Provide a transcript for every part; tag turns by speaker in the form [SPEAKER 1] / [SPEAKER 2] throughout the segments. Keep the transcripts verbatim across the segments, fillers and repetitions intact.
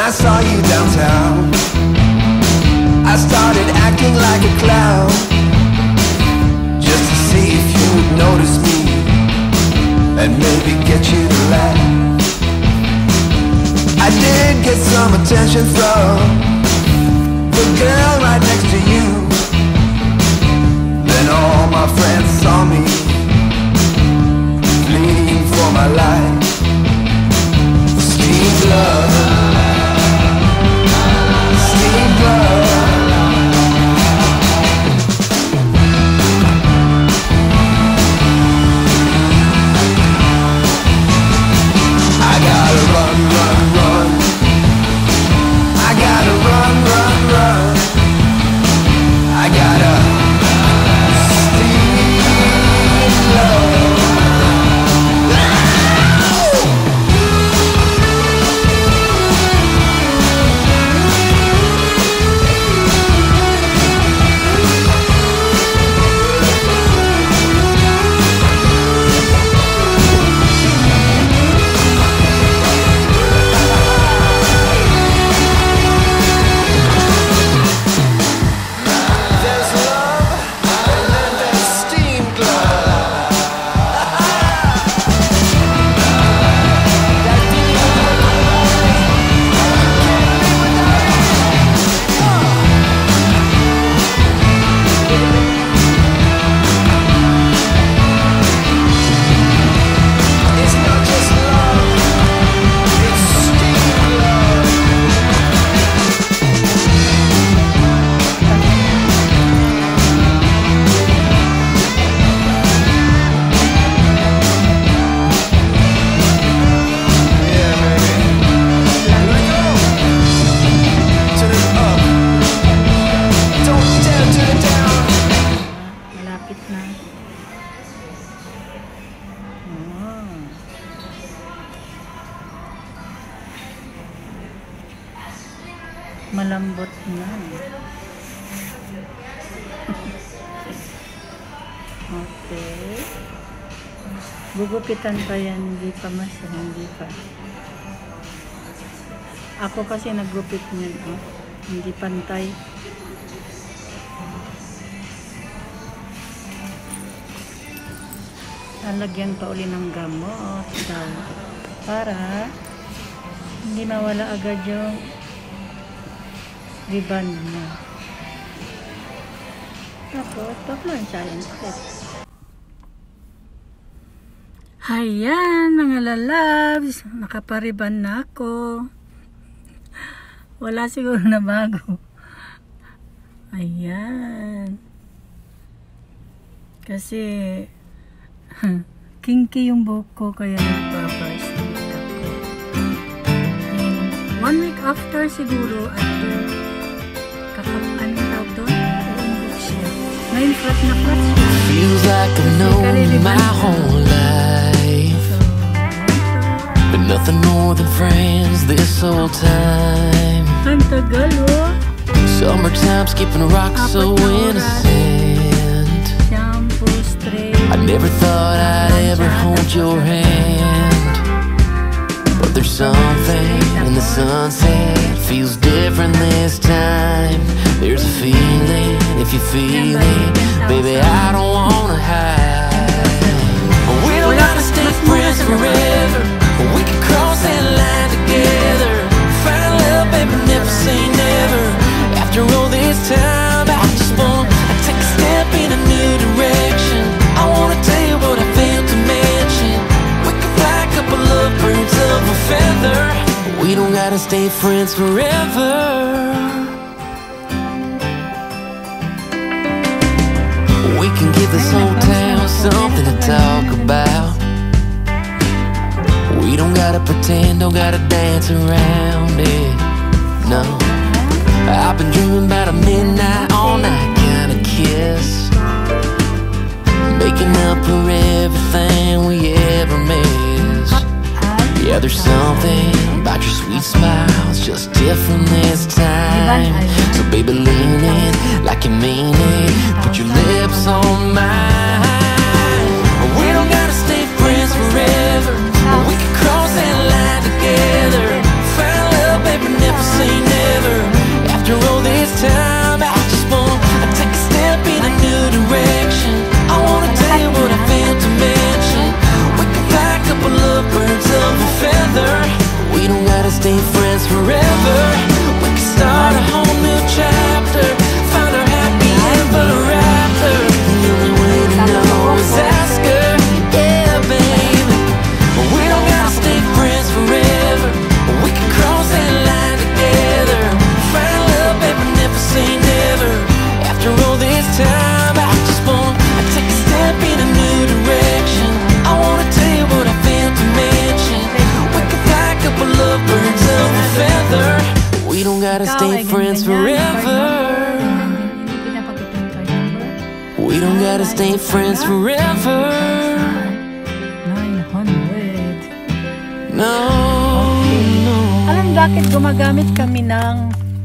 [SPEAKER 1] I saw you downtown, I started acting like a clown, just to see if you would notice me and maybe get you to laugh. I did get some attention from the girl right next to you. Then all my friends saw me fleeing for my life. Steam love, steam love. I gotta run, run, run. I gotta run, run, run. I gotta steam love.
[SPEAKER 2] Malambot na. Okay. Gugupitan pa yan, hindi pa mas, hindi pa. Ako kasi naggupit niyan, oh. Hindi pantay. Lalagyan pa uli ng gamot daw para hindi mawala agad yung ribbon mo. Tapos, paplansyahin ulit. Ayan, mga lalabs. Nakapariban na ako. Wala siguro na bago. Ayan. Kasi, kinky yung buhok ko, kaya nagpapastrip ako. And one week after siguro, at kakapaan tawag doon? Uungkog siya. Ngayon, flat na flat siya.
[SPEAKER 3] Feels like I've known you my whole life, but nothing more than friends this whole time.
[SPEAKER 2] Ang tagal, oh.
[SPEAKER 3] Summertime skipping rocks so innocent.
[SPEAKER 2] Shampoo, straight.
[SPEAKER 3] I never thought I'd ever hold your hand, but there's something in the sunset feels different this time. There's a feeling, if you feel it, baby, I don't wanna hide. We don't gotta stay friends forever, we can cross that line together. Find love, baby, never say never. After all this time, I just want to take a step in a new direction. I wanna tell you what I failed to mention. We can fly a couple of birds of a feather. We don't gotta stay friends forever. We can give this whole town something to talk about. We don't gotta pretend, don't gotta dance around it. No, I've been dreaming about a midnight, all night kind of kiss, making up for everything we ever missed. Yeah, there's something about your sweet smile, it's just different this time. So baby, lean in like you mean it, put your lips on mine. We don't gotta stay friends forever, we can cross that line together. Find love, baby, never gotta stay friends forever. We can start a whole new chapter, find our happy ever after. The only way to know is ask her. Yeah, baby, we don't gotta stay friends forever. We can cross that line together. Find love, baby, never say never. After all this time, I just wanna take a step in a new direction. I wanna tell you what I failed to mention. We can fly a couple of birds of a feather. We don't gotta stay friends forever. We don't gotta stay friends forever.
[SPEAKER 2] nine hundred.
[SPEAKER 3] No, no.
[SPEAKER 2] Alam bakit gumagamit kami ng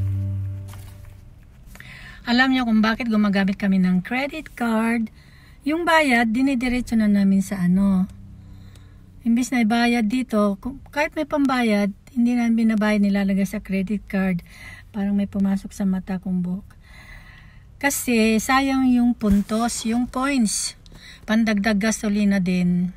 [SPEAKER 2] Alam niyo kung bakit gumagamit kami ng credit card? Yung bayad, dinidiretso na namin sa ano. Imbis na ibayad dito, kahit may pambayad, hindi namin binabayad, nilalagay sa credit card. Parang may pumasok sa mata kong buhok. Kasi sayang yung puntos, yung points. Pandagdag gasolina din.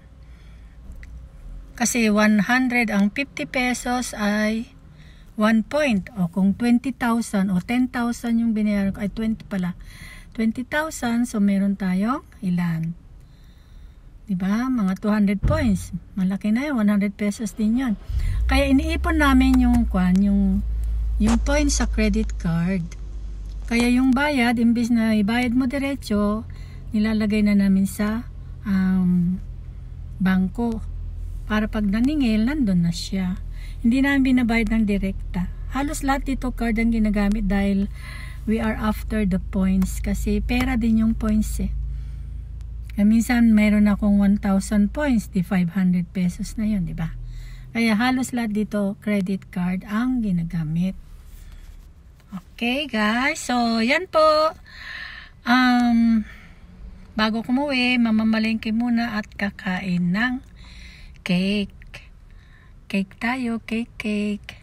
[SPEAKER 2] Kasi one hundred ang fifty pesos ay one point. O kung twenty thousand o ten thousand yung binayaran ko, ay twenty pala. twenty thousand, so meron tayong ilan? Diba? Mga two hundred points. Malaki na yun, one hundred pesos din yun. Kaya iniipon namin yung kwan, yung, yung points sa credit card. Kaya yung bayad, imbis na ibayad mo diretso, nilalagay na namin sa um, bangko. Para pag naningil, nandun na siya. Hindi namin binabayad ng direkta. Halos lahat dito card ang ginagamit dahil we are after the points. Kasi pera din yung points eh. Kaya minsan mayroon akong one thousand points, di five hundred pesos na yun, di ba? Kaya halos lahat dito credit card ang ginagamit. Okay guys, so yan po. Um, bago kumuwi, mamamalengke muna at kakain ng cake. Cake tayo, cake, cake.